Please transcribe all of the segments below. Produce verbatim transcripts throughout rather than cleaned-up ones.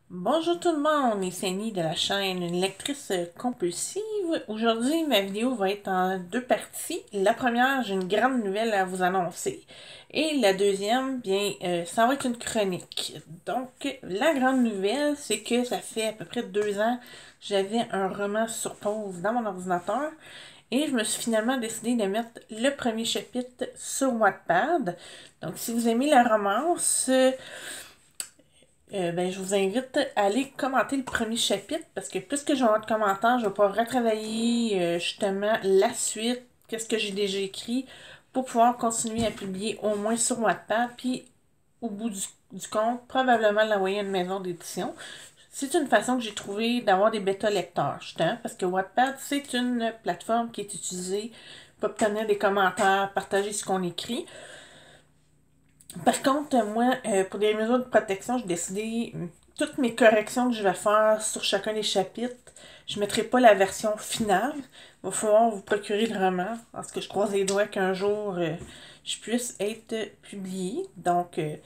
Bonjour tout le monde, c'est Annie de la chaîne Une lectrice compulsive. Aujourd'hui, ma vidéo va être en deux parties. La première, j'ai une grande nouvelle à vous annoncer. Et la deuxième, bien, euh, ça va être une chronique. Donc, la grande nouvelle, c'est que ça fait à peu près deux ans, j'avais un roman sur pause dans mon ordinateur. Et je me suis finalement décidé de mettre le premier chapitre sur Wattpad. Donc, si vous aimez la romance, euh, ben, je vous invite à aller commenter le premier chapitre parce que plus que je vais avoir de commentaires, je vais pouvoir retravailler euh, justement la suite, qu'est-ce que j'ai déjà écrit pour pouvoir continuer à publier au moins sur Wattpad. Puis au bout du, du compte, probablement l'envoyer à une maison d'édition. C'est une façon que j'ai trouvé d'avoir des bêta-lecteurs, justement, parce que Wattpad, c'est une plateforme qui est utilisée pour obtenir des commentaires, partager ce qu'on écrit. Par contre, moi, euh, pour des mesures de protection, j'ai décidé euh, toutes mes corrections que je vais faire sur chacun des chapitres, je ne mettrai pas la version finale. Il va falloir vous procurer le roman, parce que je croise les doigts qu'un jour euh, je puisse être publié. Donc, euh,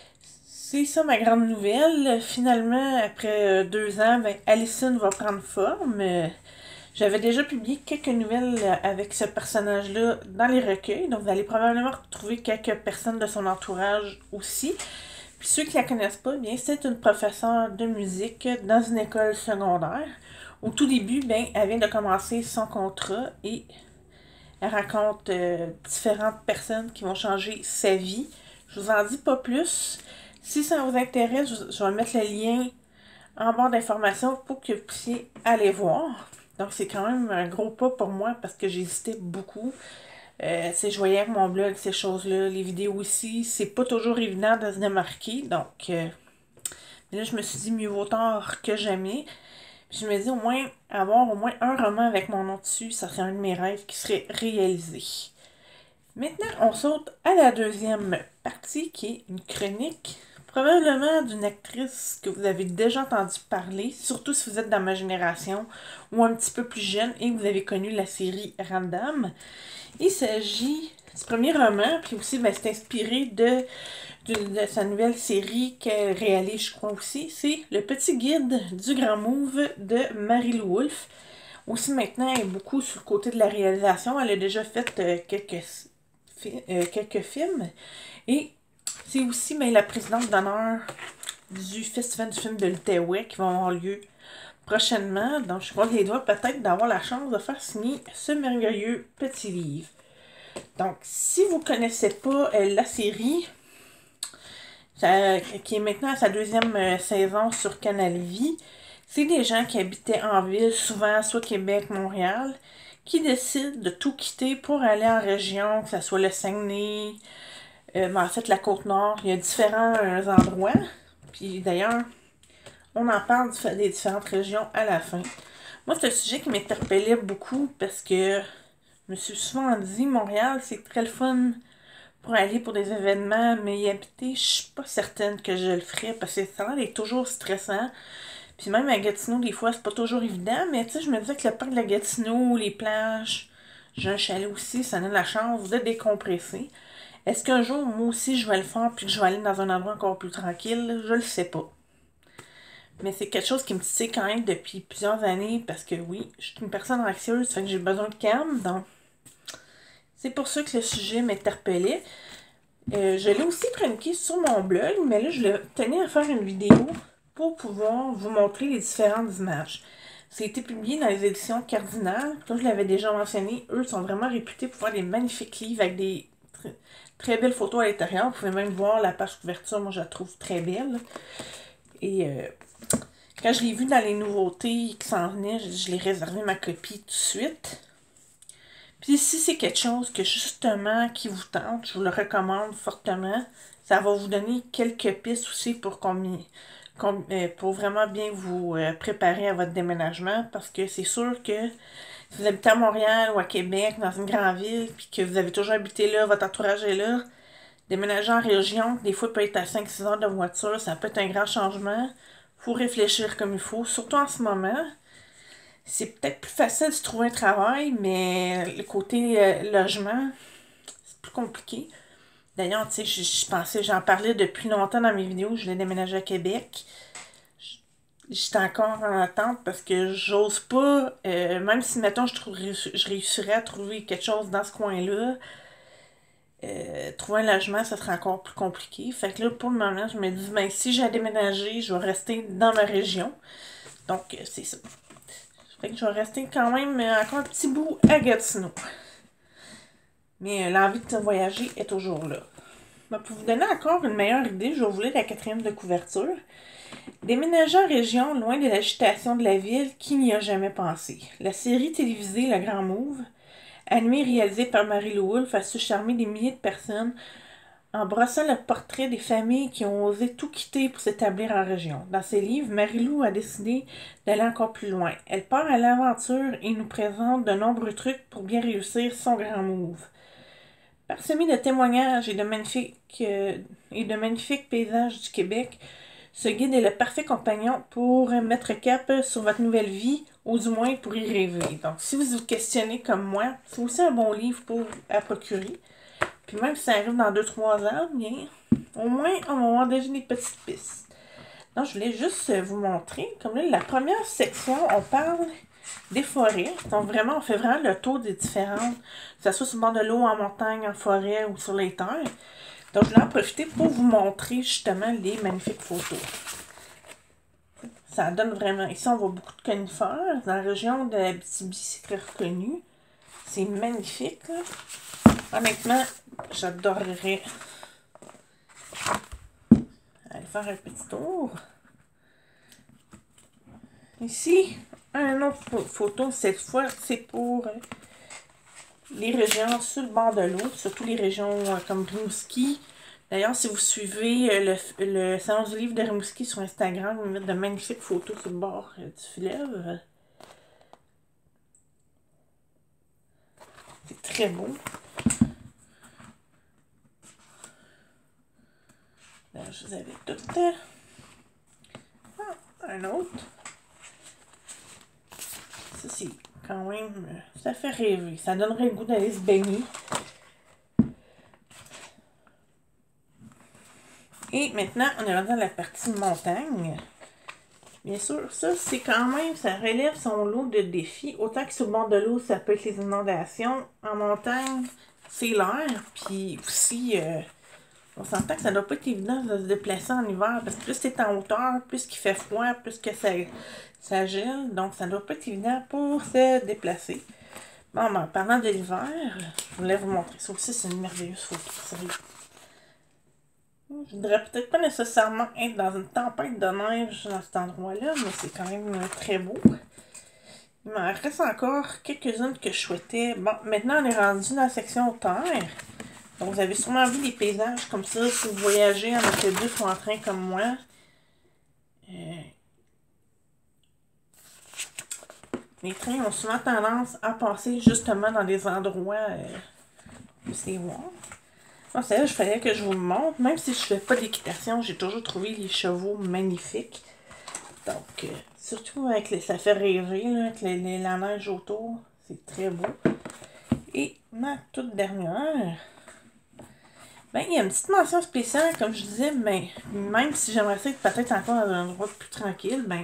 c'est ça ma grande nouvelle. Finalement, après euh, deux ans, ben, Allison va prendre forme. Euh, j'avais déjà publié quelques nouvelles avec ce personnage-là dans les recueils, donc vous allez probablement retrouver quelques personnes de son entourage aussi. Puis ceux qui la connaissent pas, bien, c'est une professeure de musique dans une école secondaire. Au tout début, bien, elle vient de commencer son contrat et elle raconte euh, différentes personnes qui vont changer sa vie. Je vous en dis pas plus. Si ça vous intéresse, je vais mettre le lien en barre d'informations pour que vous puissiez aller voir. Donc, c'est quand même un gros pas pour moi parce que j'hésitais beaucoup. Euh, je voyais avec mon blog ces choses-là, les vidéos aussi. C'est pas toujours évident de se démarquer. Donc, euh, là, je me suis dit mieux vaut tard que jamais. Puis je me dis au moins, avoir au moins un roman avec mon nom dessus, ça serait un de mes rêves qui serait réalisé. Maintenant, on saute à la deuxième partie qui est une chronique. Probablement d'une actrice que vous avez déjà entendu parler, surtout si vous êtes dans ma génération ou un petit peu plus jeune et que vous avez connu la série Random. Il s'agit du premier roman, puis aussi ben, c'est inspiré de, de, de sa nouvelle série qu'elle réalise, je crois aussi. C'est Le Petit Guide du Grand Move de Marie-Lou Wolfe. Aussi maintenant, elle est beaucoup sur le côté de la réalisation. Elle a déjà fait euh, quelques, euh, quelques films. Et c'est aussi ben, la présidente d'honneur du Festival du film de l'Outaouais qui va avoir lieu prochainement. Donc, je crois les doigts peut-être d'avoir la chance de faire signer ce merveilleux petit livre. Donc, si vous ne connaissez pas euh, la série, ça, qui est maintenant à sa deuxième euh, saison sur Canal Vie, c'est des gens qui habitaient en ville, souvent soit Québec, Montréal, qui décident de tout quitter pour aller en région, que ce soit le Saguenay, euh, ben, en fait la Côte-Nord. Il y a différents euh, endroits. Puis d'ailleurs, on en parle des différentes régions à la fin. Moi, c'est un sujet qui m'interpellait beaucoup parce que je me suis souvent dit, Montréal, c'est très le fun pour aller pour des événements, mais y habiter, je suis pas certaine que je le ferais parce que ça est toujours stressant. Puis même à Gatineau, des fois, c'est pas toujours évident, mais tu sais, je me disais que le parc de la Gatineau, les plages, j'ai un chalet aussi, ça donne la chance de décompresser. Est-ce qu'un jour, moi aussi, je vais le faire puis que je vais aller dans un endroit encore plus tranquille? Je le sais pas. Mais c'est quelque chose qui me titille quand même depuis plusieurs années parce que oui, je suis une personne anxieuse, ça fait que j'ai besoin de calme, donc c'est pour ça que le sujet m'interpellait. Euh, je l'ai aussi chroniqué sur mon blog, mais là, je tenais à faire une vidéo pour pouvoir vous montrer les différentes images. Ça a été publié dans les éditions Cardinal. Comme je l'avais déjà mentionné, eux sont vraiment réputés pour faire des magnifiques livres avec des très, très belles photos à l'intérieur. Vous pouvez même voir la page couverture, moi je la trouve très belle. Et euh, quand je l'ai vu dans les nouveautés qui s'en venaient, je, je l'ai réservé ma copie tout de suite. Puis si c'est quelque chose que justement qui vous tente, je vous le recommande fortement. Ça va vous donner quelques pistes aussi pour, combien, com, euh, pour vraiment bien vous euh, préparer à votre déménagement. Parce que c'est sûr que si vous habitez à Montréal ou à Québec, dans une grande ville, puis que vous avez toujours habité là, votre entourage est là, déménager en région, des fois peut être à cinq six heures de voiture, ça peut être un grand changement. Il faut réfléchir comme il faut, surtout en ce moment. C'est peut-être plus facile de se trouver un travail, mais le côté euh, logement, c'est plus compliqué. D'ailleurs, tu sais, je, je pensais, j'en parlais depuis longtemps dans mes vidéos, je voulais déménager à Québec. j'étais encore en attente parce que j'ose pas, euh, même si, mettons, je, trouverais, je réussirais à trouver quelque chose dans ce coin-là, euh, trouver un logement, ça serait encore plus compliqué. Fait que là, pour le moment, je me dis, ben, si j'ai à déménager, je vais rester dans ma région. Donc, euh, c'est ça. Fait que je vais rester quand même euh, encore un petit bout à Gatineau. Mais euh, l'envie de voyager est toujours là. Ben, pour vous donner encore une meilleure idée, je vais vous lire la quatrième de couverture. Déménager en région, loin de l'agitation de la ville, qui n'y a jamais pensé. La série télévisée Le Grand Move, animée et réalisée par Marie-Lou Wolfe, a su charmer des milliers de personnes en brossant le portrait des familles qui ont osé tout quitter pour s'établir en région. Dans ses livres, Marie-Lou a décidé d'aller encore plus loin. Elle part à l'aventure et nous présente de nombreux trucs pour bien réussir son grand move. Parsemé de témoignages et de magnifiques, euh, et de magnifiques paysages du Québec, ce guide est le parfait compagnon pour mettre cap sur votre nouvelle vie, ou du moins pour y rêver. Donc, si vous vous questionnez comme moi, c'est aussi un bon livre pour à procurer. Puis même si ça arrive dans deux trois ans, bien, au moins, on va avoir déjà des petites pistes. Donc, je voulais juste vous montrer. Comme là, la première section, on parle des forêts. Donc, vraiment, on fait vraiment le tour des différentes, que ce soit sur le bord de l'eau, en montagne, en forêt ou sur les terres. Donc, je voulais en profiter pour vous montrer justement les magnifiques photos. Ça donne vraiment... Ici, on voit beaucoup de conifères. Dans la région de l'Abitibi, c'est très reconnu. C'est magnifique, là. Honnêtement, j'adorerais aller faire un petit tour. Ici, un autre photo, cette fois, c'est pour les régions sur le bord de l'eau, surtout les régions comme Rimouski. D'ailleurs, si vous suivez le, le Salon du livre de Rimouski sur Instagram, ils mettent de magnifiques photos sur le bord du fleuve. C'est très beau. Là, je vous avais tout. Ah, un autre. Ça, c'est quand même... Ça fait rêver. Ça donnerait le goût d'aller se baigner. Et maintenant, on est rendu dans la partie montagne. Bien sûr, ça, c'est quand même... Ça relève son lot de défis. Autant que sur le bord de l'eau, ça peut être les inondations. En montagne, c'est l'air. Puis aussi... Euh, on s'entend que ça doit pas être évident de se déplacer en hiver, parce que plus c'est en hauteur, plus qu'il fait froid, plus que ça, ça gèle. Donc, ça doit pas être évident pour se déplacer. Bon, ben, parlant de l'hiver, je voulais vous montrer ça aussi. C'est une merveilleuse photo, sérieux. Je voudrais peut-être pas nécessairement être dans une tempête de neige dans cet endroit-là, mais c'est quand même très beau. Il m'en reste encore quelques-unes que je souhaitais. Bon, maintenant, on est rendu dans la section terre. Donc, vous avez sûrement vu des paysages comme ça si vous voyagez en autobus ou en train comme moi. Euh, les trains ont souvent tendance à passer justement dans des endroits euh, où c'est voir. Bon, c'est là, je fallait que je vous le montre. Même si je fais pas d'équitation, j'ai toujours trouvé les chevaux magnifiques. Donc, euh, surtout avec les, ça fait rêver, là, avec les, les, la neige autour. C'est très beau. Et ma toute dernière... Ben, il y a une petite mention spéciale, comme je disais, ben, même si j'aimerais ça être peut-être encore dans un endroit plus tranquille, ben,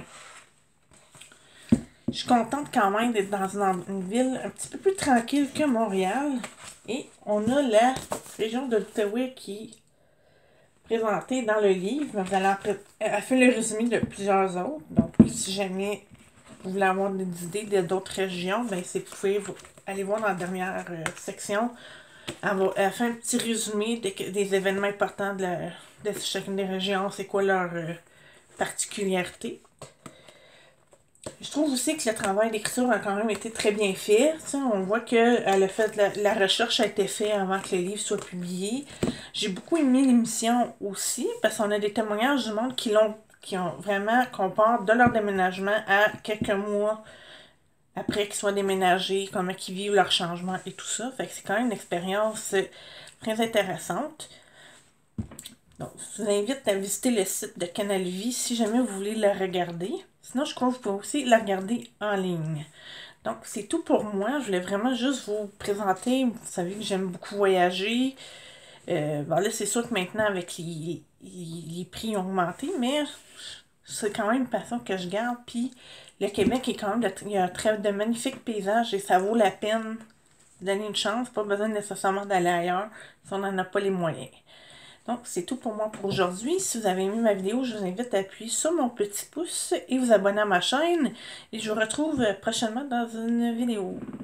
je suis contente quand même d'être dans une, une ville un petit peu plus tranquille que Montréal. Et on a la région de l'Outaouais qui est présentée dans le livre. Vous allez elle fait le résumé de plusieurs autres. Donc, si jamais vous voulez avoir des idées d'autres régions, ben, c'est vous pouvez vous, aller voir dans la dernière euh, section. Elle, va, elle fait un petit résumé de, des événements importants de, la, de chacune des régions, c'est quoi leur euh, particularité. Je trouve aussi que le travail d'écriture a quand même été très bien fait. T'sais, on voit que elle a fait la, la recherche a été faite avant que le livre soit publié. J'ai beaucoup aimé l'émission aussi, parce qu'on a des témoignages du monde qui l'ont qui ont vraiment qu'on part de leur déménagement à quelques mois après qu'ils soient déménagés, comment ils vivent leur changement et tout ça. Fait que c'est quand même une expérience très intéressante. Donc, je vous invite à visiter le site de Canal Vie si jamais vous voulez la regarder. Sinon, je crois que vous pouvez aussi la regarder en ligne. Donc, c'est tout pour moi. Je voulais vraiment juste vous présenter. Vous savez que j'aime beaucoup voyager. Euh, bon, là, c'est sûr que maintenant, avec les, les, les prix ont augmenté, mais c'est quand même une passion que je garde. Puis le Québec est quand même, de, il y a un très de magnifiques paysages et ça vaut la peine de donner une chance. Pas besoin nécessairement d'aller ailleurs si on n'en a pas les moyens. Donc, c'est tout pour moi pour aujourd'hui. Si vous avez aimé ma vidéo, je vous invite à appuyer sur mon petit pouce et vous abonner à ma chaîne. Et je vous retrouve prochainement dans une vidéo.